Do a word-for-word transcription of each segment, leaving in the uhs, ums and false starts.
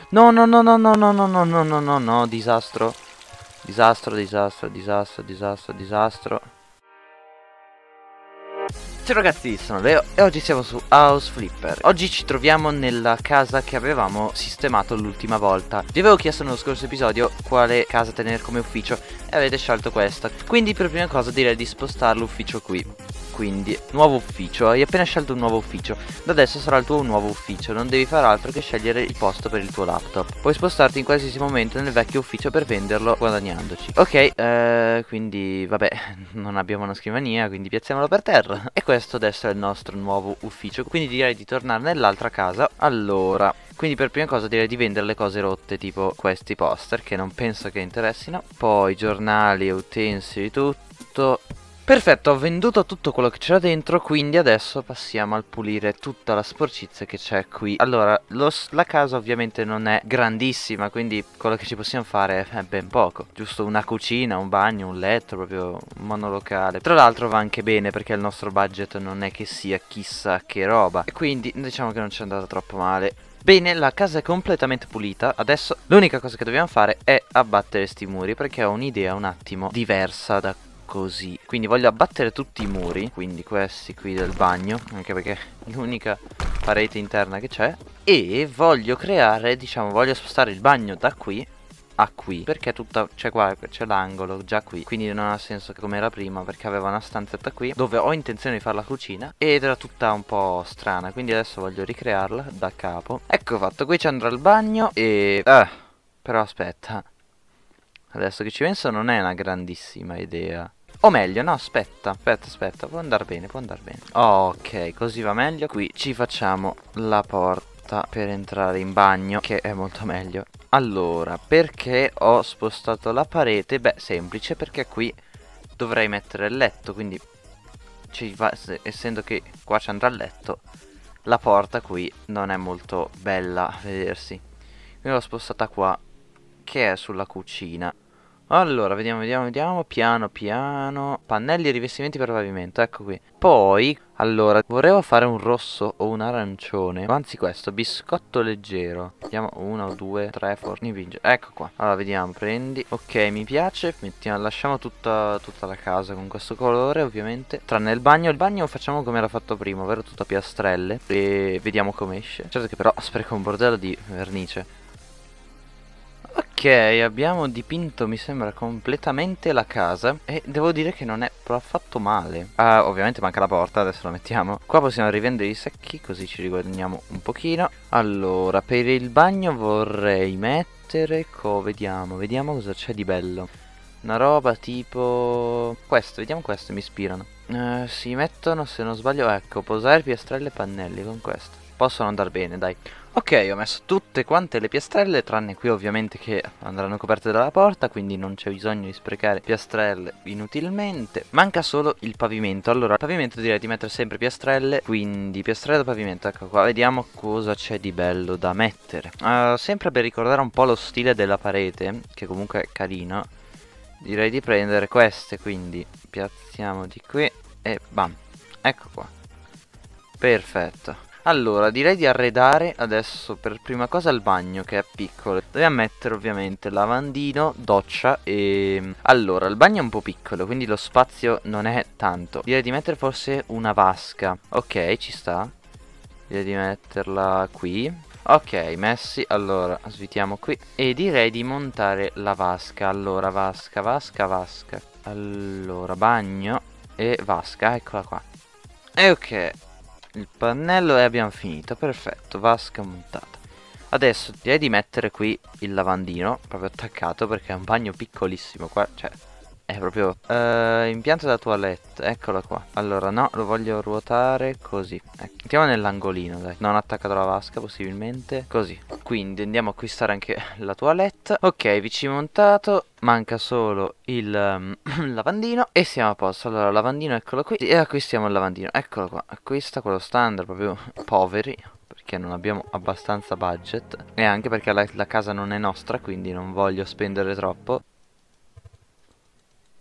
No, no, no, no, no, no, no, no, no, no, no, no, disastro. Disastro, disastro, disastro, disastro, disastro. Ciao ragazzi, sono Leo e oggi siamo su House Flipper. Oggi ci troviamo nella casa che avevamo sistemato l'ultima volta. Vi avevo chiesto nello scorso episodio quale casa tenere come ufficio e avete scelto questa. Quindi per prima cosa direi di spostare l'ufficio qui. Quindi, nuovo ufficio, hai appena scelto un nuovo ufficio. Da adesso sarà il tuo nuovo ufficio, non devi fare altro che scegliere il posto per il tuo laptop. Puoi spostarti in qualsiasi momento nel vecchio ufficio per venderlo guadagnandoci. Ok, eh, quindi vabbè, non abbiamo una scrivania, quindi piazziamolo per terra. E questo adesso è il nostro nuovo ufficio, quindi direi di tornare nell'altra casa. Allora, quindi per prima cosa direi di vendere le cose rotte, tipo questi poster, che non penso che interessino. Poi giornali, utensili, tutto. Perfetto, ho venduto tutto quello che c'era dentro, quindi adesso passiamo al pulire tutta la sporcizia che c'è qui. Allora, lo, la casa ovviamente non è grandissima, quindi quello che ci possiamo fare è ben poco. Giusto una cucina, un bagno, un letto, proprio un monolocale. Tra l'altro va anche bene perché il nostro budget non è che sia chissà che roba. E quindi diciamo che non ci è andata troppo male. Bene, la casa è completamente pulita. Adesso l'unica cosa che dobbiamo fare è abbattere sti muri, perché ho un'idea un attimo diversa da così. Quindi voglio abbattere tutti i muri, quindi questi qui del bagno, anche perché è l'unica parete interna che c'è. E voglio creare, diciamo, voglio spostare il bagno da qui a qui, perché tutta, c'è qua, c'è l'angolo già qui, quindi non ha senso che come era prima, perché aveva una stanzetta qui dove ho intenzione di fare la cucina ed era tutta un po' strana, quindi adesso voglio ricrearla da capo. Ecco fatto, qui ci andrà il bagno e... Ah, però aspetta, adesso che ci penso non è una grandissima idea. O meglio, no, aspetta, aspetta, aspetta, può andare bene, può andare bene. Ok, così va meglio. Qui ci facciamo la porta per entrare in bagno, che è molto meglio. Allora, perché ho spostato la parete? Beh, semplice, perché qui dovrei mettere il letto, quindi ci va, essendo che qua ci andrà il letto, la porta qui non è molto bella a vedersi. Quindi l'ho spostata qua, che è sulla cucina. Allora, vediamo, vediamo, vediamo, piano piano. Pannelli e rivestimenti per pavimento, ecco qui. Poi, allora, vorrei fare un rosso o un arancione. Anzi questo, biscotto leggero. Vediamo, uno, due, tre, forni vinge. Ecco qua. Allora, vediamo, prendi. Ok, mi piace. Mettiamo, lasciamo tutta, tutta la casa con questo colore, ovviamente. Tranne il bagno. Il bagno facciamo come era fatto prima, ovvero tutto a piastrelle. E vediamo come esce. Certo che però spreco un bordello di vernice. Ok, abbiamo dipinto mi sembra completamente la casa e devo dire che non è affatto male. Ah, ovviamente manca la porta, adesso la mettiamo. Qua possiamo rivendere i secchi così ci riguadagniamo un pochino. Allora, per il bagno vorrei mettere, co, vediamo, vediamo cosa c'è di bello. Una roba tipo... questo, vediamo questo, mi ispirano. Eh, si mettono, se non sbaglio, ecco, posare piastrelle e pannelli con questo. Possono andare bene, dai. Ok, ho messo tutte quante le piastrelle, tranne qui ovviamente che andranno coperte dalla porta, quindi non c'è bisogno di sprecare piastrelle inutilmente. Manca solo il pavimento. Allora, il pavimento direi di mettere sempre piastrelle, quindi piastrelle da pavimento, ecco qua. Vediamo cosa c'è di bello da mettere. Uh, sempre per ricordare un po' lo stile della parete, che comunque è carino, direi di prendere queste, quindi piazziamo di qui e bam, ecco qua. Perfetto. Allora, direi di arredare adesso per prima cosa il bagno, che è piccolo. Dobbiamo mettere ovviamente lavandino, doccia e... Allora, il bagno è un po' piccolo, quindi lo spazio non è tanto. Direi di mettere forse una vasca. Ok, ci sta. Direi di metterla qui. Ok, messi. Allora, svitiamo qui. E direi di montare la vasca. Allora, vasca, vasca, vasca. Allora, bagno e vasca, eccola qua. E ok. Il pannello e abbiamo finito, perfetto, vasca montata. Adesso direi di mettere qui il lavandino, proprio attaccato, perché è un bagno piccolissimo qua, cioè, è proprio... Uh, impianto da toilette, eccolo qua. Allora no, lo voglio ruotare così, ecco. Mettiamo nell'angolino, dai, non attaccato alla vasca possibilmente, così. Quindi andiamo a acquistare anche la toilette. Ok, vicino montato. Manca solo il um, lavandino e siamo a posto. Allora, lavandino, eccolo qui. E acquistiamo il lavandino. Eccolo qua. Acquista quello standard, proprio poveri, perché non abbiamo abbastanza budget. E anche perché la, la casa non è nostra, quindi non voglio spendere troppo.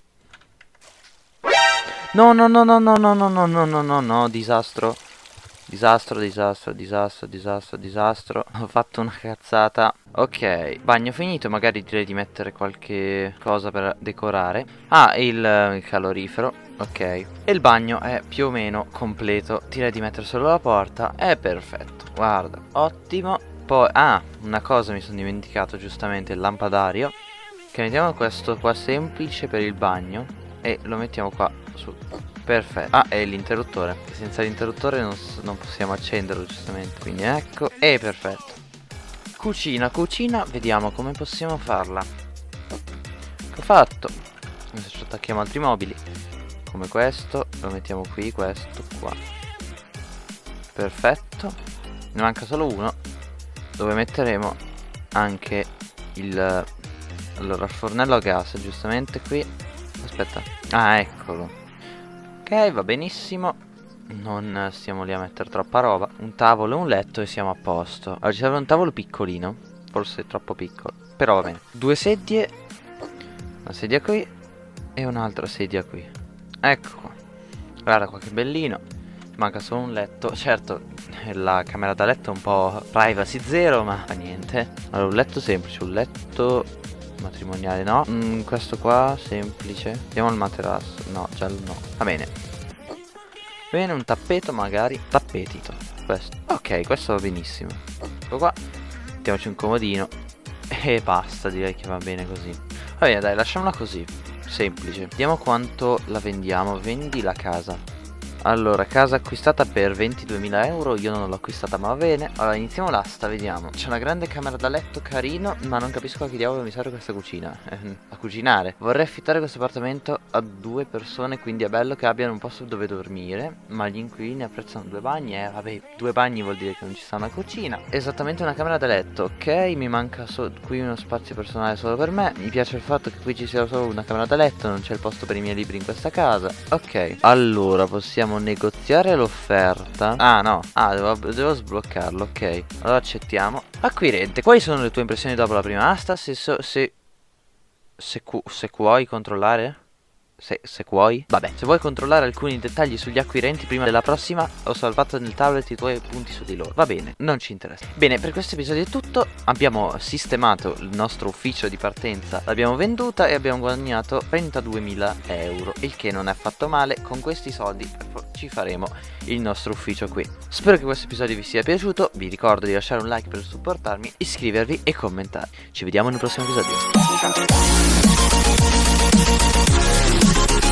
No, no, no, no, no, no, no, no, no, no, no, no, disastro. Disastro, disastro, disastro, disastro, disastro. Ho fatto una cazzata. Ok, bagno finito. Magari direi di mettere qualche cosa per decorare. Ah, il, il calorifero. Ok. E il bagno è più o meno completo. Direi di mettere solo la porta. È perfetto. Guarda, ottimo. Poi, ah, una cosa mi sono dimenticato giustamente, il lampadario. Che mettiamo questo qua semplice per il bagno. E lo mettiamo qua su. Perfetto. Ah, e l'interruttore. Senza l'interruttore non, non possiamo accenderlo giustamente. Quindi ecco. E perfetto. Cucina, cucina. Vediamo come possiamo farla. Ho fatto. Adesso ci attacchiamo altri mobili. Come questo. Lo mettiamo qui, questo qua. Perfetto. Ne manca solo uno. Dove metteremo anche il... Allora, il fornello a gas, giustamente qui. Aspetta. Ah, eccolo. Ok, va benissimo. Non stiamo lì a mettere troppa roba. Un tavolo e un letto e siamo a posto. Allora ci serve un tavolo piccolino. Forse è troppo piccolo, però va bene. Due sedie. Una sedia qui e un'altra sedia qui. Ecco qua. Guarda qua che bellino. Manca solo un letto. Certo, la camera da letto è un po' privacy zero, ma fa niente. Allora un letto semplice. Un letto matrimoniale no. mm, Questo qua semplice. Vediamo il materasso. No, giallo no. Va bene. Bene, un tappeto magari. Tappetito. Questo. Ok, questo va benissimo. Ecco qua. Mettiamoci un comodino. E basta, direi che va bene così. Va bene, dai, lasciamola così. Semplice. Vediamo quanto la vendiamo. Vendi la casa. Allora, casa acquistata per ventiduemila euro. Io non l'ho acquistata, ma va bene. Allora, iniziamo l'asta, vediamo. C'è una grande camera da letto, carino, ma non capisco a che diavolo mi serve questa cucina. eh, A cucinare. Vorrei affittare questo appartamento a due persone, quindi è bello che abbiano un posto dove dormire. Ma gli inquilini apprezzano due bagni. Eh, vabbè, due bagni vuol dire che non ci sta una cucina. Esattamente una camera da letto. Ok, mi manca qui uno spazio personale solo per me. Mi piace il fatto che qui ci sia solo una camera da letto. Non c'è il posto per i miei libri in questa casa. Ok, allora possiamo negoziare l'offerta. Ah no, ah devo, devo sbloccarlo. Ok, allora accettiamo. Acquirente, quali sono le tue impressioni dopo la prima asta? Se so, se se, cu, se vuoi controllare Se, se vuoi Vabbè, se vuoi controllare alcuni dettagli sugli acquirenti prima della prossima, ho salvato nel tablet i tuoi punti su di loro. Va bene, non ci interessa. Bene, per questo episodio è tutto. Abbiamo sistemato il nostro ufficio di partenza, l'abbiamo venduta e abbiamo guadagnato trentaduemila euro, il che non è affatto male. Con questi soldi ci faremo il nostro ufficio qui. Spero che questo episodio vi sia piaciuto. Vi ricordo di lasciare un like per supportarmi, iscrivervi e commentare. Ci vediamo nel prossimo episodio. Ciao.